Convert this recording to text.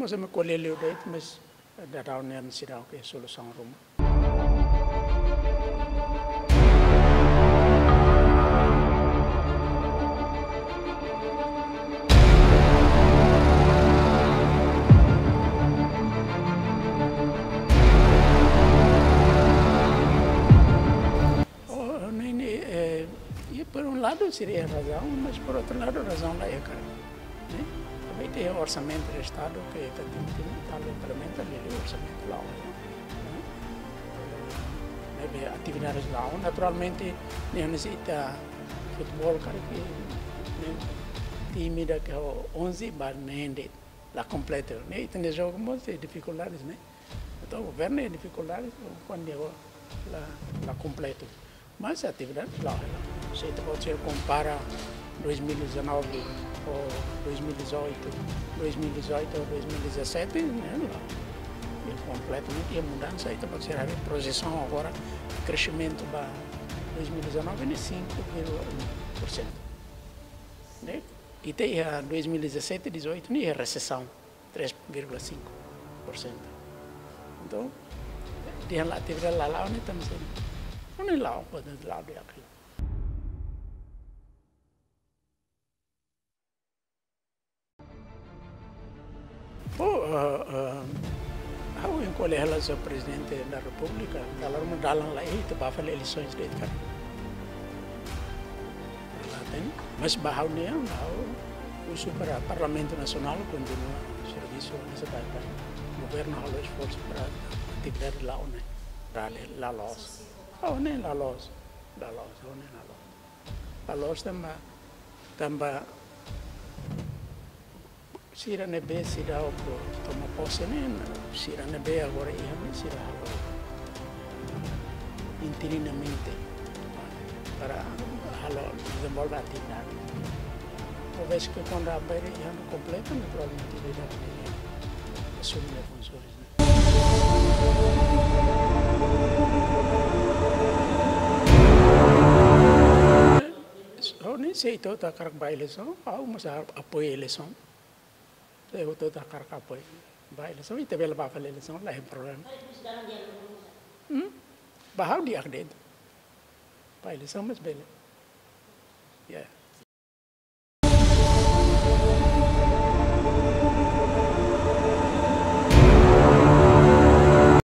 mas me colher o deito, mas dará uma necessidade que é solução rumo. E por um lado seria razão, mas por outro lado a razão lá é cara. Né? Também tem o orçamento do Estado que está implementa ali o orçamento lá. Né? Atividades lá, naturalmente não necessita futebol, cara, que né? Time da que é 11 mas nem lá completo, né? E tem jogo muitas dificuldades, né? Então o governo tem dificuldades quando lá completo. Mas a atividade lá, se você compara 2019 ou 2018 ou 2017, né, é completamente a mudança. Então pode ser a projeção agora, crescimento para 2019 é 5,1%. Né? E tem a 2017 e 2018 nem a recessão, 3,5%. Então, tem a atividade lá onde estamos não é lá, pode ser lá de aquilo. Ao encolher relação ao presidente da República, ela mudaram lá e para fazer eleições de cara. Mas barra união, o para o Parlamento Nacional continua o serviço nessa parte. O governo faz esforço para atividade lá, né? Para lá los. Oh, nem la los, la los também sira nebe sira o toma posse nem sira nebe agora ia sira interinamente para desenvolver a atividade. Uma vez que quando a beira ia no completo, naturalmente ele deve assumir as funções. Eu nem sei toda a carga eleição, mas apoio a eleição. Eu toda a carga apoio a eleição e também vai fazer eleição, lá é um problema. Bahau dia dentro. Para eleição, mas beleza. Yeah.